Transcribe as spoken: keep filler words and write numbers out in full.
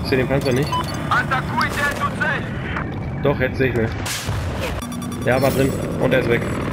Ich sehe den Panzer nicht. Doch, jetzt sehe ich ihn. Ja, war drin. Und er ist weg.